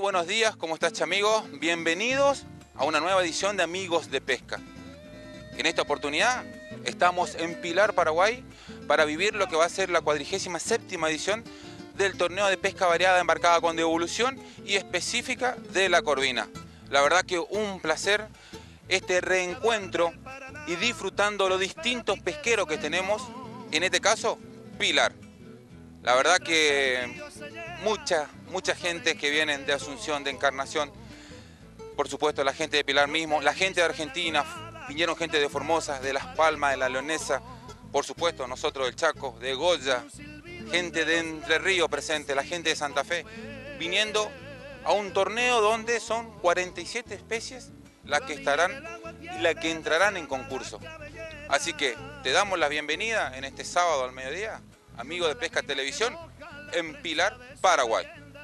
buenos días, ¿cómo estás, amigos? Bienvenidos a una nueva edición de Amigos de Pesca. En esta oportunidad estamos en Pilar, Paraguay, para vivir lo que va a ser la 47ª edición del torneo de pesca variada embarcada con devolución y específica de la corvina. La verdad que un placer este reencuentro y disfrutando los distintos pesqueros que tenemos, en este caso, Pilar. La verdad que mucha gente que viene de Asunción, de Encarnación, por supuesto la gente de Pilar mismo, la gente de Argentina, vinieron gente de Formosa, de Las Palmas, de La Leonesa, por supuesto nosotros del Chaco, de Goya, gente de Entre Ríos presente, la gente de Santa Fe, viniendo a un torneo donde son 47 especies las que estarán y las que entrarán en concurso. Así que te damos la bienvenida en este sábado al mediodía, Amigos de Pesca Televisión, en Pilar, Paraguay.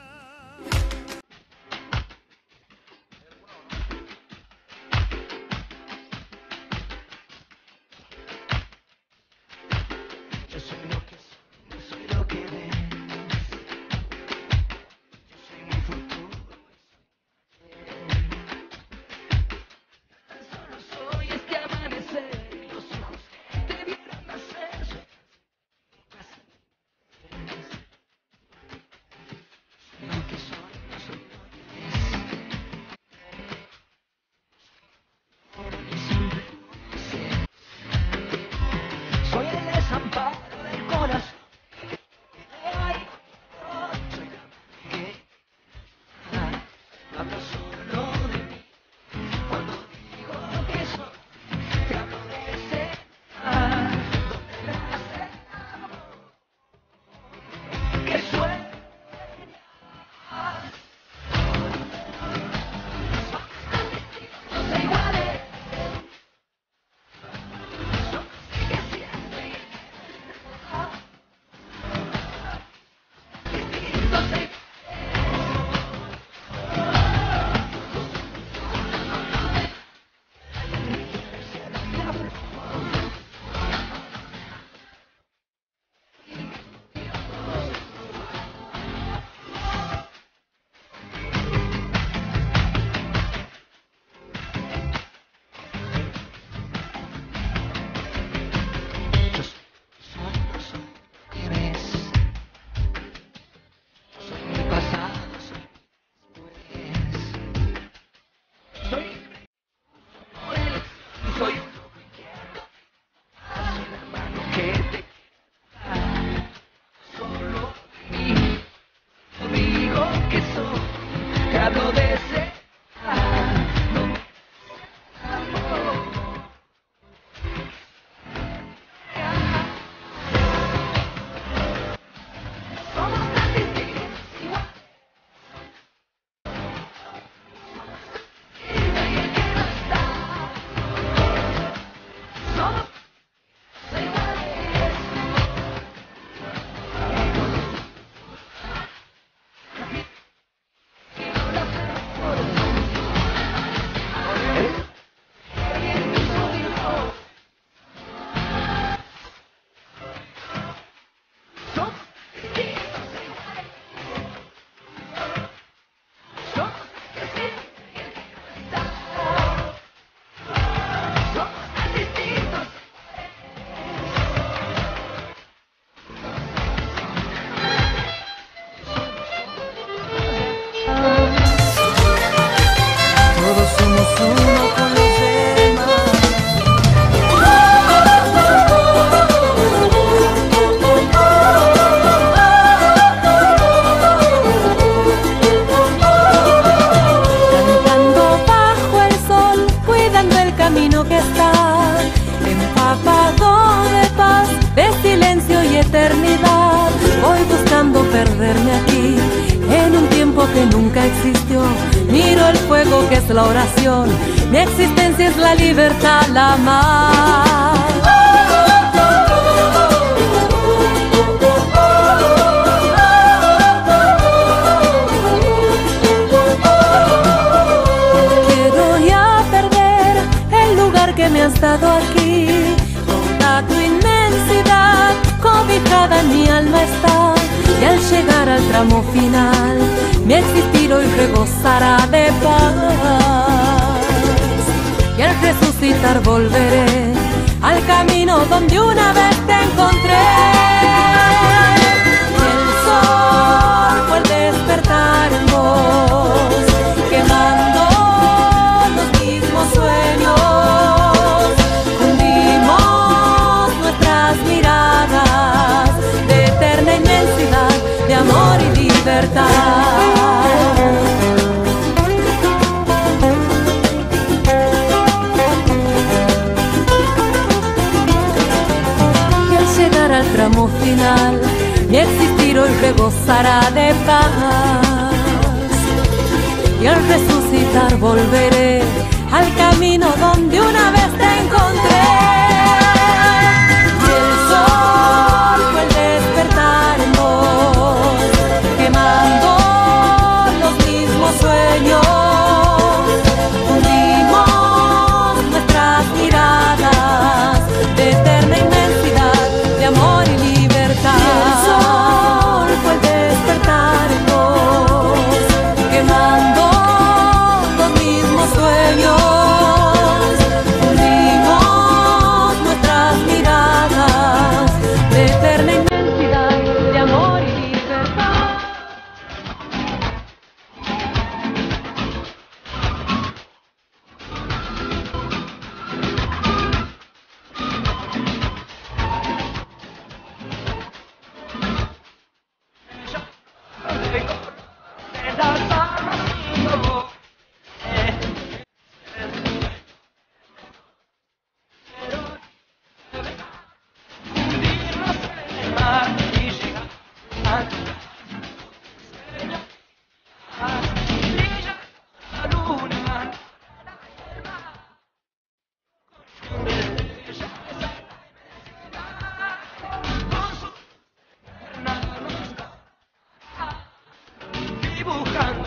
Miro el fuego que es la oración, mi existencia es la libertad, la más. Quiero ya perder el lugar que me has dado aquí, toda tu inmensidad cobijada en mi alma está, y al llegar al tramo final mi existir hoy regoza gozará de paz. Y al resucitar volveré al camino donde una vez te encontré. Y el sol fue el despertar en vos, quemando los mismos sueños. Hundimos nuestras miradas de eterna inmensidad, de amor y libertad. Al tramo final, mi existir hoy rebosará de paz. Y al resucitar volveré al camino donde una vez te encontré. Y el sol fue el despertar en vos, quemando los mismos sueños. Unimos nuestras miradas de eterna inmensidad, de amor y libertad. Y el sol fue el despertar en vos, quemando los mismos sueños. Unimos nuestras miradas de eterna inmensidad, de amor y libertad. Dibujando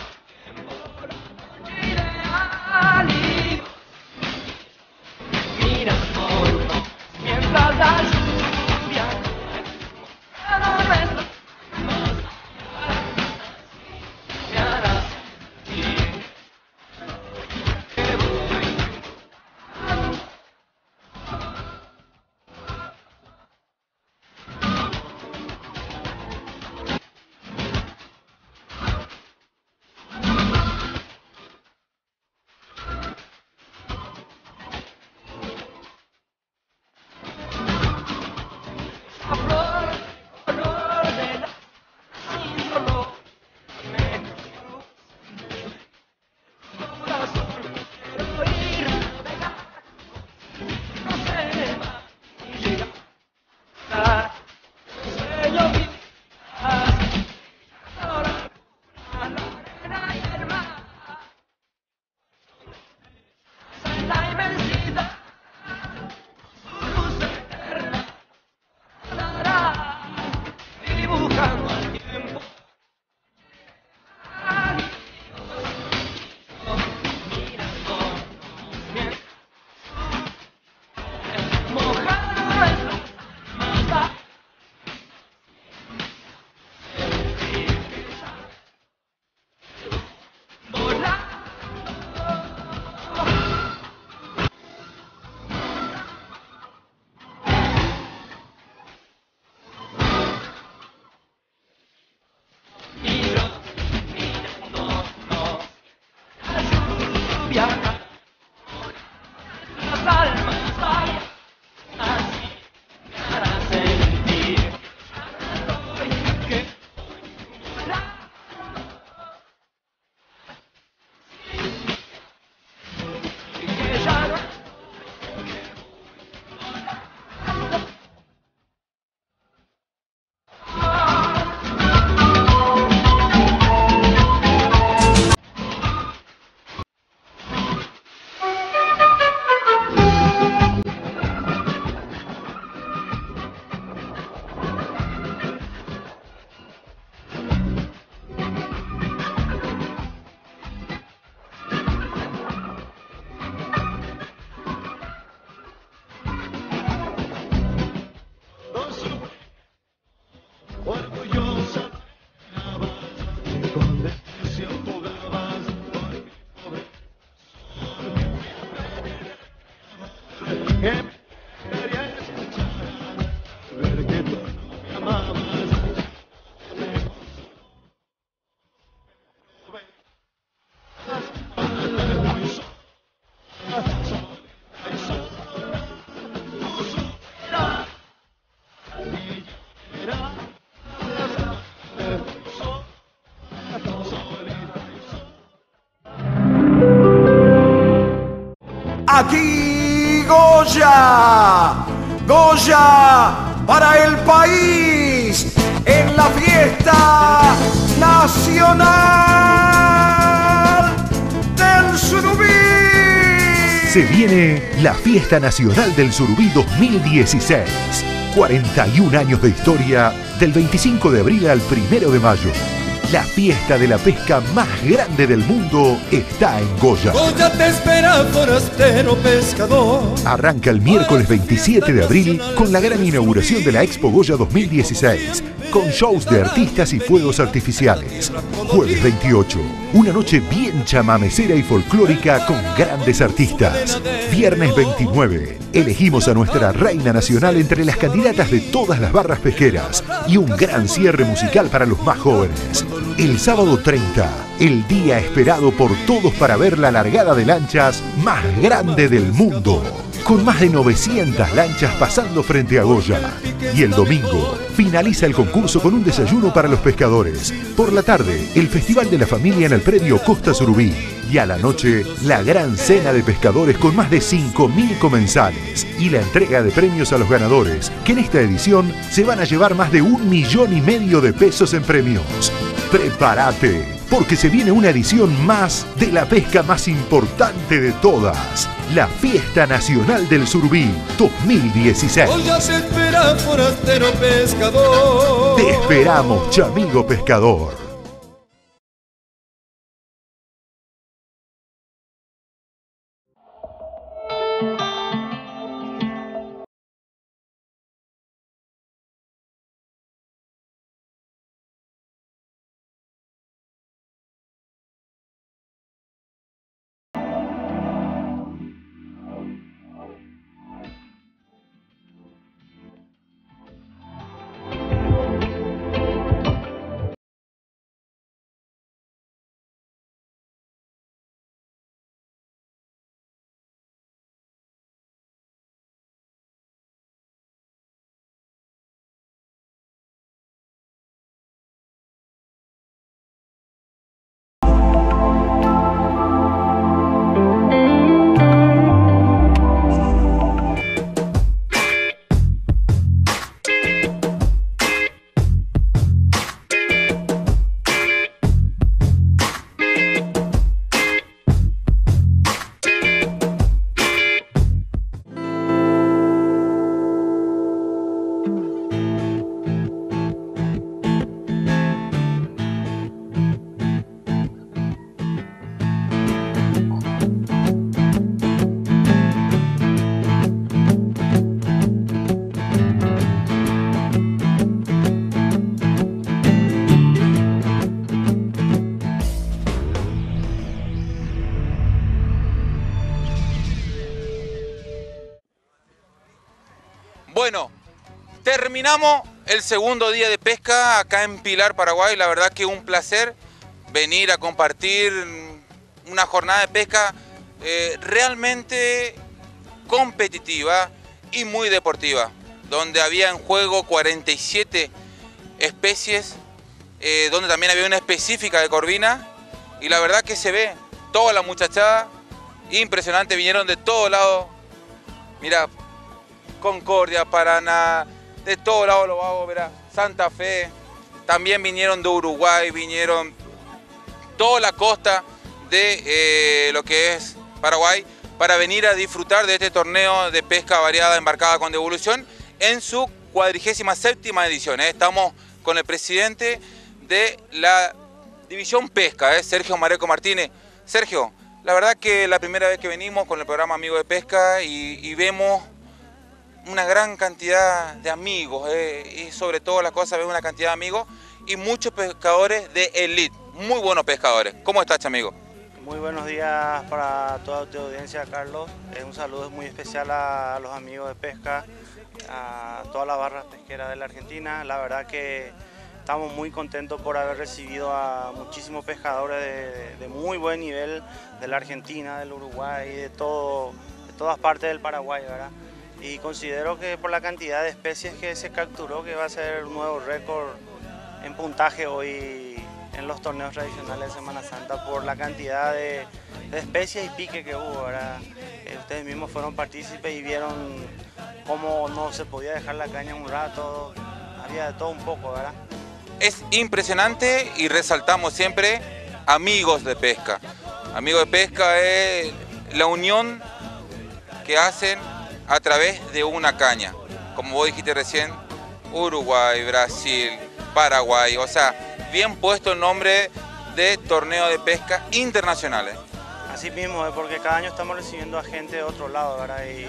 aquí Goya, Goya para el país en la fiesta nacional del Surubí. Se viene la Fiesta Nacional del Surubí 2016. 41 años de historia del 25 de abril al 1 de mayo. La fiesta de la pesca más grande del mundo está en Goya. Goya te espera, forastero pescador. Arranca el miércoles 27 de abril con la gran inauguración de la Expo Goya 2016, con shows de artistas y fuegos artificiales. Jueves 28, una noche bien chamamecera y folclórica con grandes artistas. Viernes 29, elegimos a nuestra reina nacional entre las candidatas de todas las barras pesqueras y un gran cierre musical para los más jóvenes. El sábado 30, el día esperado por todos para ver la largada de lanchas más grande del mundo, con más de 900 lanchas pasando frente a Goya. Y el domingo, finaliza el concurso con un desayuno para los pescadores. Por la tarde, el Festival de la Familia en el predio Costa Surubí. Y a la noche, la gran cena de pescadores con más de 5.000 comensales. Y la entrega de premios a los ganadores, que en esta edición se van a llevar más de 1,5 millones de pesos en premios. ¡Prepárate! Porque se viene una edición más de la pesca más importante de todas. La Fiesta Nacional del Surubí 2016. Goya te espera, forastero pescador. Te esperamos, chamigo pescador. Bueno, terminamos el segundo día de pesca acá en Pilar, Paraguay. La verdad que un placer venir a compartir una jornada de pesca realmente competitiva y muy deportiva, donde había en juego 47 especies, donde también había una específica de corvina, y la verdad que se ve toda la muchachada, impresionante, vinieron de todos lados, mira, Concordia, Paraná, de todos lados lo hago, verá, Santa Fe, también vinieron de Uruguay, vinieron toda la costa de lo que es Paraguay, para venir a disfrutar de este torneo de pesca variada embarcada con devolución en su 47ª edición. Estamos con el presidente de la División Pesca, Sergio Mareco Martínez. Sergio, la verdad que la primera vez que venimos con el programa Amigo de Pesca y vemos una gran cantidad de amigos, y sobre todo las cosas vemos una cantidad de amigos y muchos pescadores de elite, muy buenos pescadores. ¿Cómo estás, amigo? Muy buenos días para toda tu audiencia, Carlos. Un saludo muy especial a los amigos de pesca, a todas las barras pesqueras de la Argentina. La verdad que estamos muy contentos por haber recibido a muchísimos pescadores de muy buen nivel de la Argentina, del Uruguay, de todas partes del Paraguay, ¿verdad? Y considero que por la cantidad de especies que se capturó, que va a ser un nuevo récord en puntaje hoy en los torneos tradicionales de Semana Santa por la cantidad de especies y pique que hubo, ¿verdad? Ustedes mismos fueron partícipes y vieron cómo no se podía dejar la caña un rato, había de todo un poco, ¿verdad? Es impresionante y resaltamos siempre amigos de pesca. Amigos de pesca es la unión que hacen a través de una caña. Como vos dijiste recién, Uruguay, Brasil, Paraguay, o sea, bien puesto el nombre de torneo de pesca internacionales. Así mismo, porque cada año estamos recibiendo a gente de otro lado, ¿verdad? Y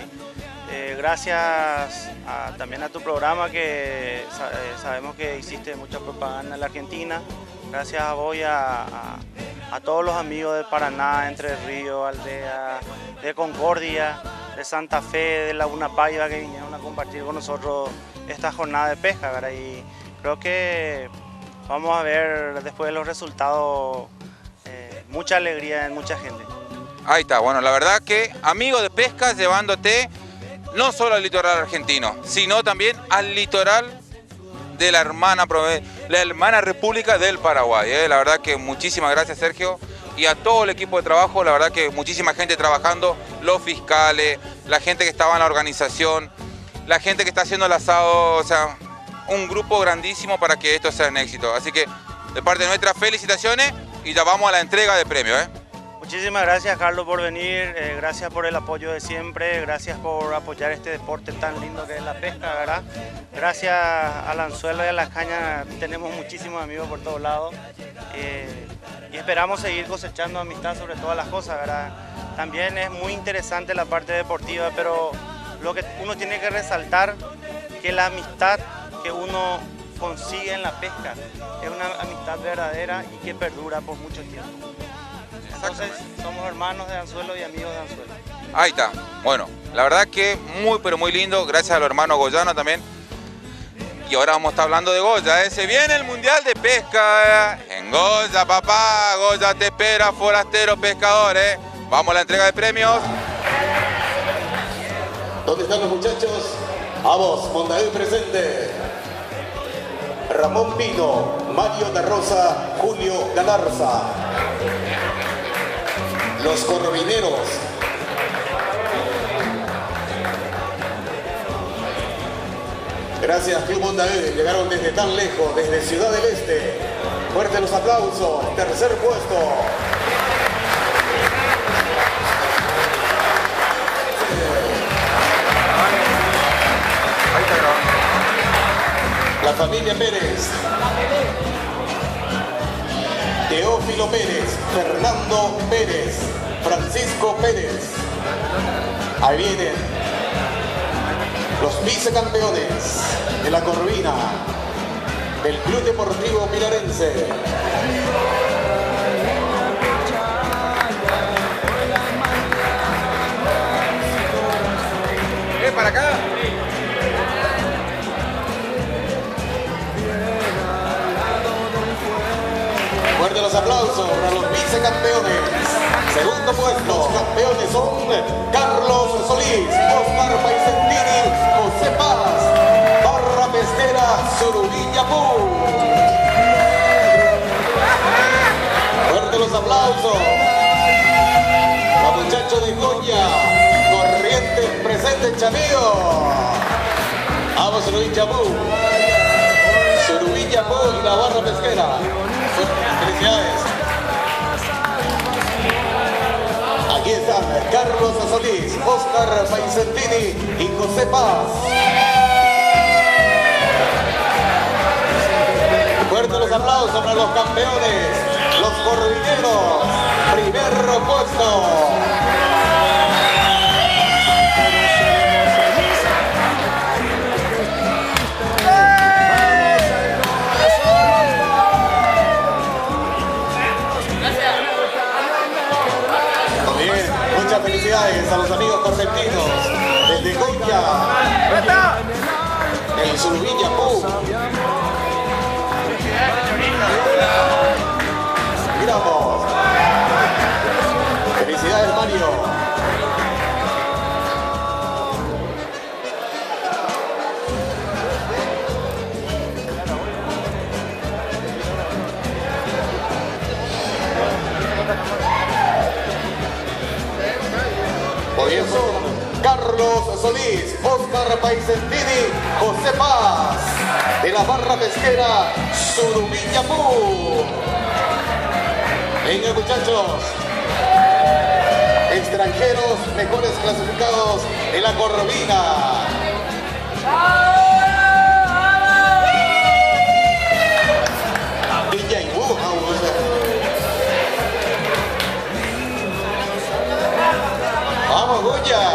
gracias también a tu programa, que sabemos que hiciste mucha propaganda en la Argentina, gracias a vos y a todos los amigos de Paraná, Entre Ríos, Aldea, de Concordia, de Santa Fe, de Laguna Paiva, que vinieron a compartir con nosotros esta jornada de pesca, ¿verdad? Y creo que vamos a ver después de los resultados mucha alegría en mucha gente. Ahí está, bueno, la verdad que amigos de pesca llevándote no solo al litoral argentino, sino también al litoral de la hermana República del Paraguay. La verdad que muchísimas gracias, Sergio, y a todo el equipo de trabajo. La verdad que muchísima gente trabajando, los fiscales, la gente que estaba en la organización, la gente que está haciendo el asado, o sea, un grupo grandísimo para que esto sea un éxito. Así que de parte de nuestras felicitaciones y ya vamos a la entrega de premios. Muchísimas gracias, Carlos, por venir, gracias por el apoyo de siempre, gracias por apoyar este deporte tan lindo que es la pesca, ¿verdad? Gracias al anzuelo y a las cañas, tenemos muchísimos amigos por todos lados y esperamos seguir cosechando amistad sobre todas las cosas, ¿verdad? También es muy interesante la parte deportiva, pero lo que uno tiene que resaltar que la amistad que uno consigue en la pesca es una amistad verdadera y que perdura por mucho tiempo. Entonces somos hermanos de anzuelo y amigos de anzuelo. Ahí está. Bueno, la verdad que muy pero muy lindo. Gracias a los hermanos Goyano también. Y ahora vamos a estar hablando de Goya. Se viene el Mundial de Pesca en Goya, papá. Goya te espera, forastero pescador. Vamos a la entrega de premios. ¿Dónde están los muchachos? Vamos, Mondavid presente. Ramón Pino, Mario da Rosa, Julio Galarza. Los Corvineros. Gracias, Club Mondavid. Llegaron desde tan lejos, desde Ciudad del Este. Fuertes los aplausos. Tercer puesto. La familia Pérez. Teófilo Pérez, Fernando Pérez, Francisco Pérez. Ahí vienen los vicecampeones de la Corvina del Club Deportivo Pilarense. Para acá. Fuerte los aplausos para los vicecampeones. Segundo puesto, los campeones son Carlos Solís, Oscar Paisentini, José Paz, Barra Pesquera, Surubilla Pool. Fuerte los aplausos. Los muchachos de Goya, Corrientes presente, Chamío. Vamos, Surubilla Pool. Surubilla Pool y la Barra Pesquera. Felicidades. Aquí están Carlos Solís, Oscar Paisentini y José Paz. Fuertes los aplausos para los campeones, los Corvineros. Primer puesto. Muchas felicidades a los amigos correntinos desde Goya, el Surubilla Pool. Miramos. Felicidades, Mario. Carlos Solís, Oscar Paisentini, José Paz, de la barra pesquera Surubí-Yapú. Venga, muchachos, extranjeros mejores clasificados en la Corvina. Vamos, Goya.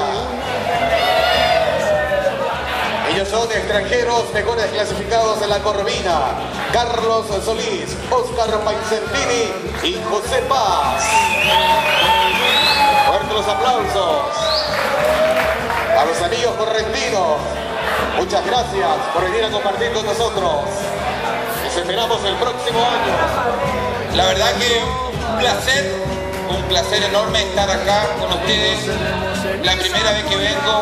Ellos son extranjeros mejores clasificados en la Corvina. Carlos Solís, Oscar Paisentini y José Paz. Fuertes los aplausos a los amigos correntinos. Muchas gracias por venir a compartir con nosotros. Les esperamos el próximo año. La verdad que un placer enorme estar acá con ustedes. La primera vez que vengo.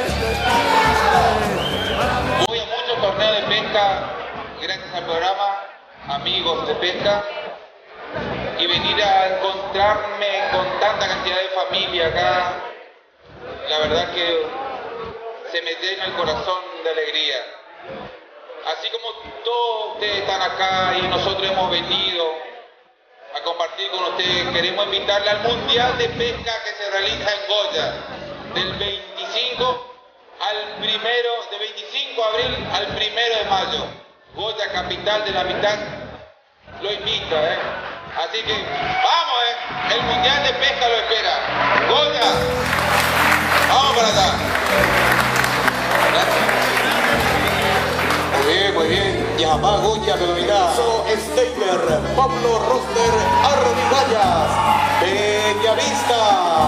Voy a muchos torneos de pesca gracias al programa Amigos de Pesca. Y venir a encontrarme con tanta cantidad de familia acá, la verdad que se me llena el corazón de alegría. Así como todos ustedes están acá y nosotros hemos venido a compartir con ustedes, queremos invitarle al Mundial de Pesca que se realiza en Goya, del 25 de abril al 1 de mayo. Goya, capital de la mitad, lo invita, Así que, vamos, el Mundial de Pesca lo espera. Goya, vamos para allá. Muy bien. Yamá Goya denominado Steiner, Pablo Roster, Armigallas, Bellavista.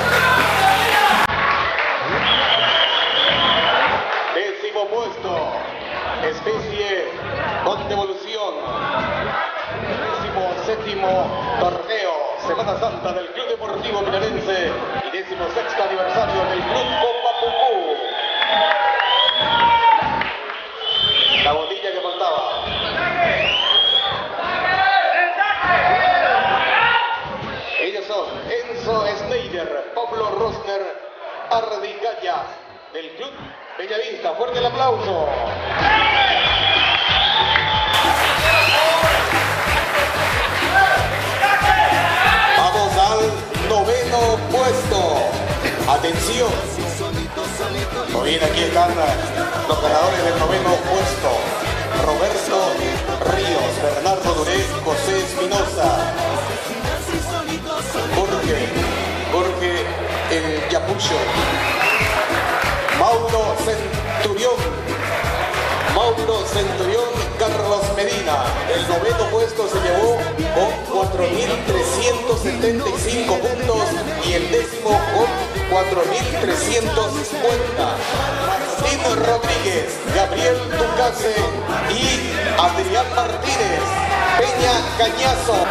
10º puesto, especie con devolución. 17º torneo Semana Santa del Club Deportivo Minarense y 16º aniversario del Club Copa Pucú. La botella que faltaba. Ellos son Enzo Schneider, Pablo Rosner, Ardigaya del Club Bellavista. Fuerte el aplauso. Vamos al 9º puesto. Atención. Muy bien, aquí están los ganadores del 9º puesto. Roberto Ríos, Bernardo Duré, José Espinosa, Jorge el Yapucho, Mauro Centurión, Carlos Medina. El 9º puesto se llevó con 4.375 puntos y el 10º con 4.350. Martín Rodríguez, Gabriel Ducase y Adrián Martínez, Peña Cañazo.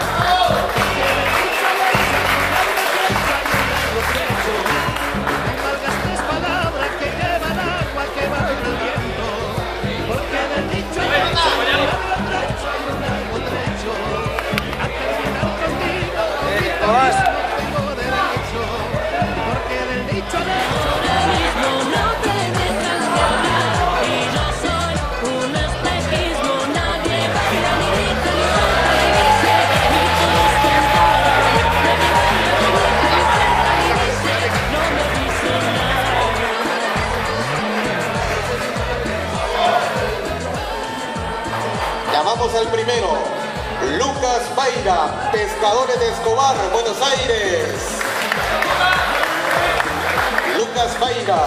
Llamamos al primero, Lucas Baira, Pescadores de Escobar, Buenos Aires. Lucas Baira,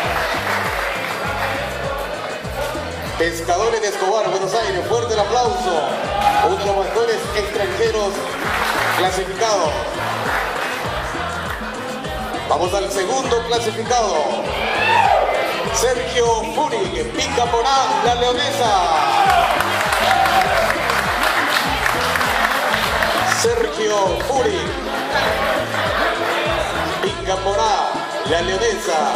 Pescadores de Escobar, Buenos Aires. Fuerte el aplauso. Uno de los mejores extranjeros clasificados. Vamos al segundo clasificado. Sergio Furi, Picaporá, La Leonesa. Sergio Furi, Picaporá, La Leonesa.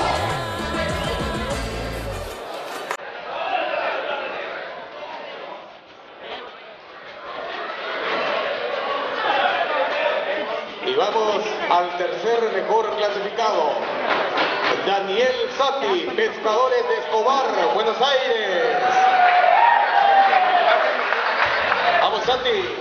Y vamos al tercer mejor clasificado. Daniel Sati, Pescadores de Escobar, Buenos Aires. Vamos, Sati.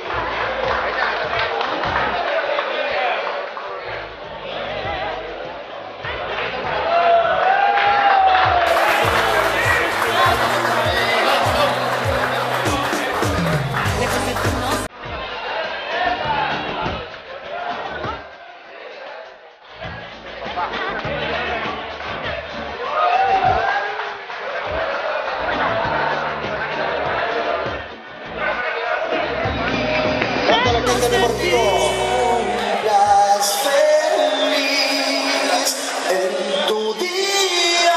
Deportivo. Feliz en tu día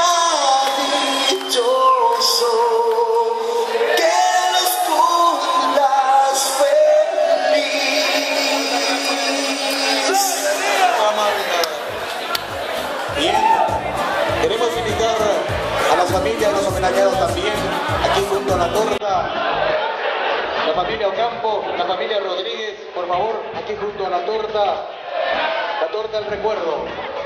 dichoso, que los cumplas feliz. Bien, queremos invitar a las familias, a los homenajeados también, aquí junto a la torta. La familia Ocampo, la familia Rodríguez, por favor, aquí junto a la torta del recuerdo.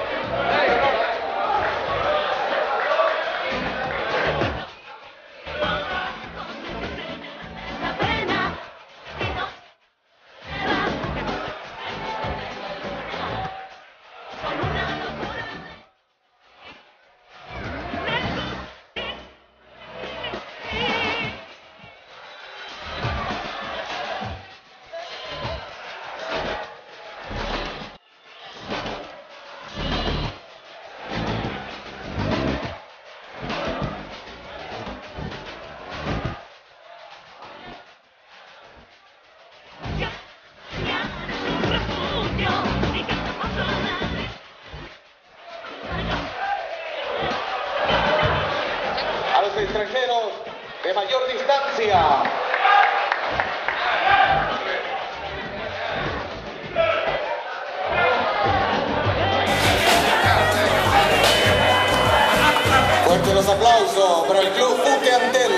Extranjeros de mayor distancia. Fuerte los aplausos para el Club Buque Antel.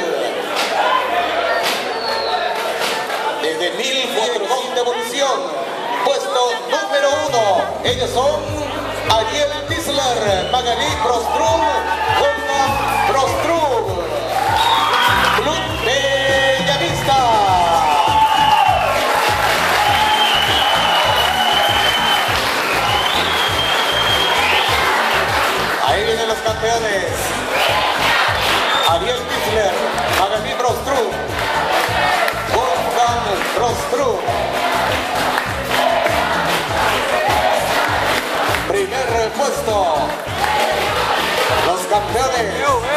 Desde 1400 con devolución, puesto número 1. Ellos son Ariel Tisler, Magalí Prostrub, Wolfgang Prostrub, Club Bellavista. Ahí vienen los campeones. Ariel Tisler, Magalí Prostrub, Wolfgang Prostrub. Primer puesto. Los campeones